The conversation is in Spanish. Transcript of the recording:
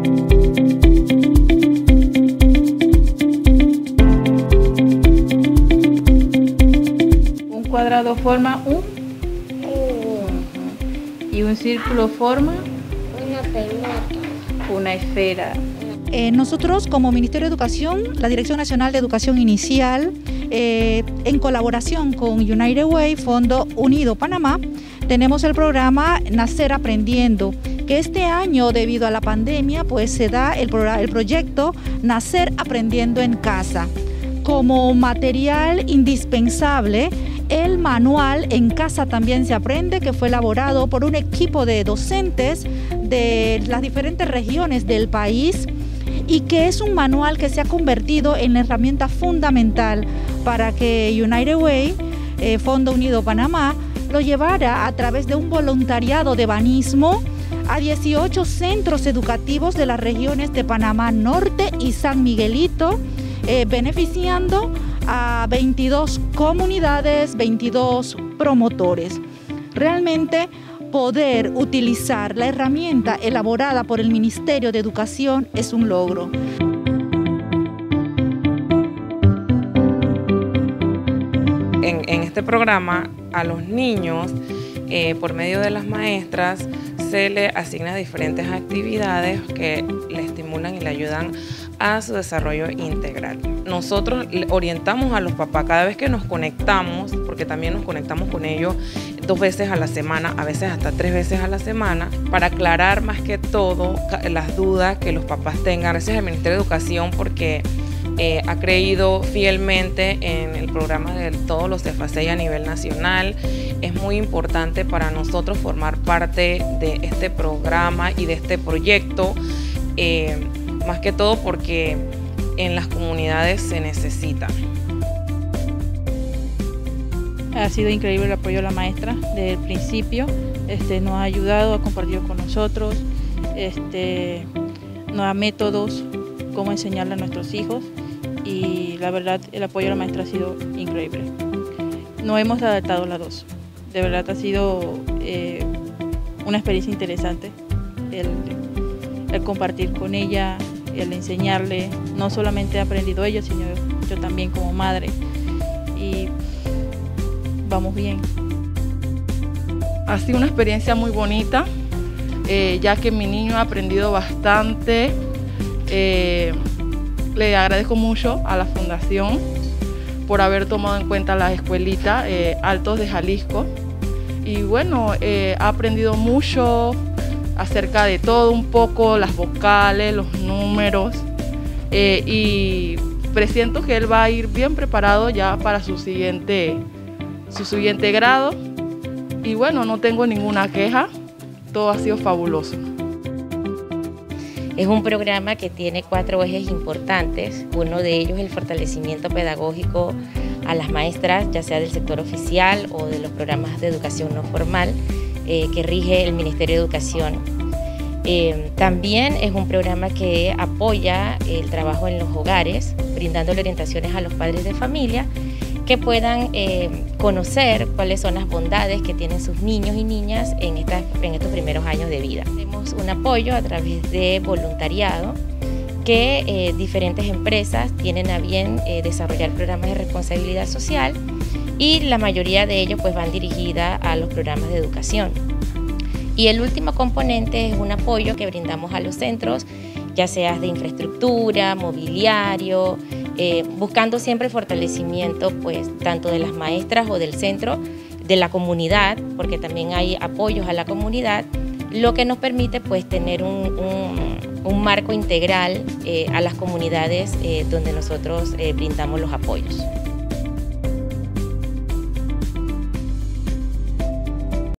Un cuadrado forma un y un círculo forma una pelota, una esfera. Nosotros como Ministerio de Educación, la Dirección Nacional de Educación Inicial, en colaboración con United Way, Fondo Unido Panamá, tenemos el programa Nacer Aprendiendo, que este año debido a la pandemia pues se da el proyecto Nacer Aprendiendo en Casa. Como material indispensable, el manual En Casa También Se Aprende, que fue elaborado por un equipo de docentes de las diferentes regiones del país y que es un manual que se ha convertido en la herramienta fundamental para que United Way, Fondo Unido Panamá, lo llevara a través de un voluntariado de banismo a 18 centros educativos de las regiones de Panamá Norte y San Miguelito, beneficiando a 22 comunidades, 22 promotores. Realmente poder utilizar la herramienta elaborada por el Ministerio de Educación es un logro. En este programa a los niños, por medio de las maestras, se le asignan diferentes actividades que le estimulan y le ayudan a su desarrollo integral. Nosotros orientamos a los papás cada vez que nos conectamos, porque también nos conectamos con ellos 2 veces a la semana, a veces hasta 3 veces a la semana, para aclarar más que todo las dudas que los papás tengan. Gracias al Ministerio de Educación porque ha creído fielmente en el programa de todos los CEFACEI a nivel nacional. Es muy importante para nosotros formar parte de este programa y de este proyecto, más que todo porque en las comunidades se necesita. Ha sido increíble el apoyo de la maestra desde el principio, nos ha ayudado, ha compartido con nosotros, nos da métodos, cómo enseñarle a nuestros hijos y la verdad el apoyo de la maestra ha sido increíble. Nos hemos adaptado las dos, de verdad ha sido una experiencia interesante el compartir con ella, el enseñarle, no solamente he aprendido ella, sino yo también como madre y vamos bien. Ha sido una experiencia muy bonita, ya que mi niño ha aprendido bastante. Le agradezco mucho a la Fundación por haber tomado en cuenta la escuelita Altos de Jalisco. Y bueno, ha aprendido mucho acerca de todo un poco, las vocales, los números. Y presiento que él va a ir bien preparado ya para su siguiente grado. Y bueno, no tengo ninguna queja, todo ha sido fabuloso. Es un programa que tiene 4 ejes importantes. Uno de ellos es el fortalecimiento pedagógico a las maestras, ya sea del sector oficial o de los programas de educación no formal que rige el Ministerio de Educación. También es un programa que apoya el trabajo en los hogares, brindándole orientaciones a los padres de familia que puedan conocer cuáles son las bondades que tienen sus niños y niñas en estos primeros años de vida. Tenemos un apoyo a través de voluntariado que diferentes empresas tienen a bien desarrollar programas de responsabilidad social y la mayoría de ellos pues van dirigidas a los programas de educación. Y el último componente es un apoyo que brindamos a los centros, ya sea de infraestructura, mobiliario, buscando siempre el fortalecimiento pues tanto de las maestras o del centro, de la comunidad, porque también hay apoyos a la comunidad, lo que nos permite pues tener un marco integral a las comunidades donde nosotros brindamos los apoyos.